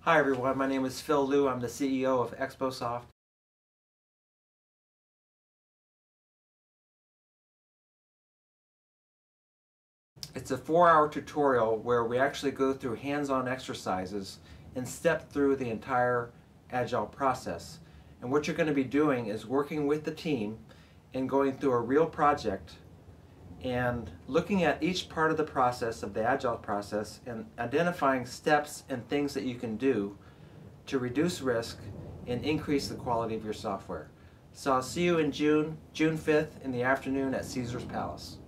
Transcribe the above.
Hi everyone, my name is Phil Liu. I'm the CEO of XBOSoft. It's a 4-hour tutorial where we actually go through hands-on exercises and step through the entire Agile process. And what you're going to be doing is working with the team and going through a real project and looking at each part of the process of the Agile process and identifying steps and things that you can do to reduce risk and increase the quality of your software. So I'll see you in June 5th in the afternoon at Caesar's Palace.